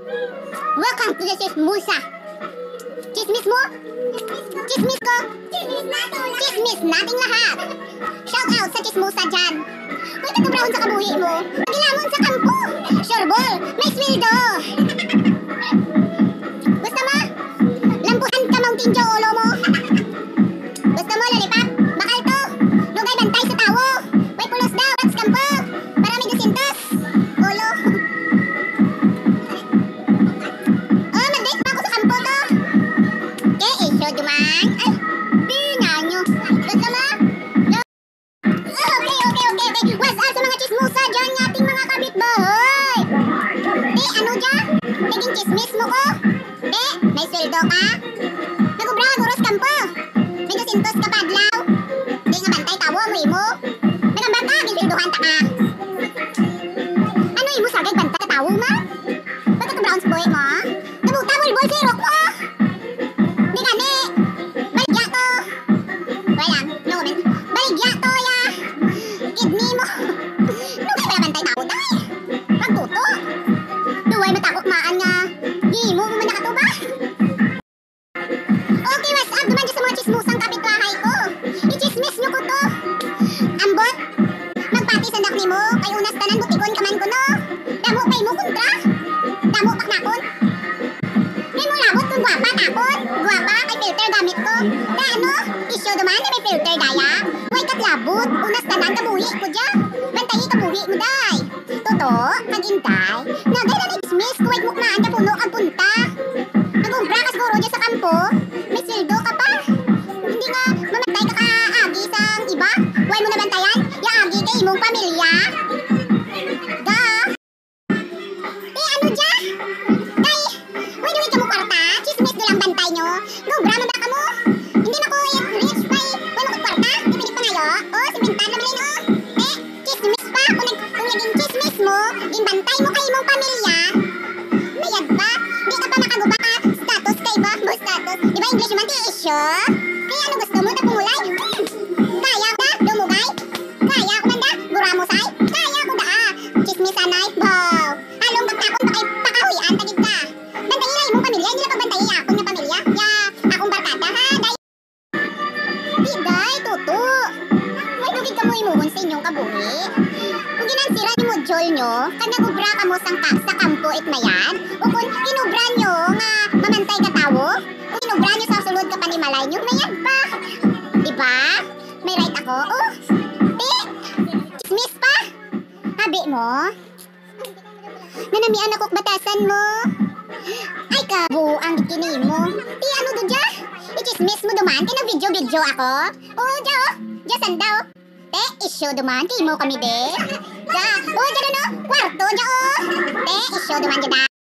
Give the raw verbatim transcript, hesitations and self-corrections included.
Welcome to the Chismusa. Chismis mo? Chismis ko? Chismis nating lahat. Shout out sa Chismusa dyan. Uy, katubrahon sa kabuhi mo. Magilamon sa kampo. Sureball, may sweldo. Gusto mo? Lampuhan ka Mountain Dew ulo mo. Gusto mo lollipop? Bakal to. Lugay bantay sa tawo. May pulos daw at sa kampo. Para may dusintos. Ulo. Oh, mag-date pa ako sa kampo to. Okay, eh, show duman. Ay, tingnan nyo. Gusto mo? Okay, okay, okay, okay. What's up sa mga chismusa dyan ng ating mga kabitbahay? Eh, ano dyan? Naging chismis mo ko? Eh, may sweldo ka? Nagubra, guros kampo. May dusintos ka padlaw. Di nga bantay tawo mo imo. Nagambag ka, ginsilduhan ta ka. Ano imo sagay bantay ka tawo ma? Ba't ka brown sa buhay mo? Nabuta, bulbul, sirok mo. Di gani. Baligya to. Wala, no comment. Baligya to ya. Kidney mo. Ano kayo pala bantay tawo day? Magtuto. Duway matakok maan nga. Di mo mo man nakatuba. Okay, what's up? Duman dyan sa mga chismusang kapitbahay ko. I-chismis nyo ko to. Ambot. Magpati sa dak ni mo. Kay unas tanan butikon kaman ko no. Damo kay mo kontra. Damo pak nakon. May mo labot kung guwapa takon. Guwapa kay filter gamit ko. Da ano? Isyo duman na may filter daya. Way katlabot. Unas tanan kabuhi ko dya. Bantayi kabuhi mo day. Toto, magintay. Nagay na i-chismis. Kuwait mukmaan ka puno ang punta. Nagumbra ka siguro dyan sa kampo. May sweldo ka pa. Hindi nga mamatay ka kaagi sang iba. Huwag mo nabantayan. Yaagi kay imong pamilya. Da. Eh ano dyan? Day, huwag nyo ka mo kwarta. Chismis dolang bantay nyo. Gumbra mo ba ka mo? Hindi na ko rich pay. Huwag mo ko kwarta. Ipinig pa ngayo. Oh, si Bintan na bilin oh. Eh, chismis pa. Kung, nag, kung naging chismis mo, ginbantay mo kay imong pamilya. Mayag pa. Di ka pa nakaguba ka. Status kay ba? Mo status. Di ba English man di issue? Kaya ano gusto mo? Tapumulay? Hmm. Kaya ko da? Dumugay? Kaya ko man da? Guramusay? Kaya ko da ah. Chismisanay? Wow. Halong pagkakon pa kay pakahuyan. Tagid ka. Bantayin na imong pamilya. Hindi na pagbantayin akong nga pamilya. Ya, akong barkada ha. Day. Di day, tuto. May dugig ka mo imuhon sa inyong kabuhi. Kung ginansira ni mo jol nyo, kag nagubra ka mo sang ka, sa kampo it mayan, o kung inubra nyo nga mamantay ka tawo, kung inubra nyo sa sulod ka panimalay nyo, mayag pa. Diba? May right ako. Oh, di, chismis pa. Habi mo. Nanamian ako'k batasan mo. Ay kabu, ang bikini mo. Di ano do dya? I-chismis mo duman, kinag-video-video ako. Oh, dya oh. Dya sanda oh. Te, isyo duman, kay mo kami de. Ja, oh, dyan ano, kwarto, dyan oh. Te, isyo duman dyan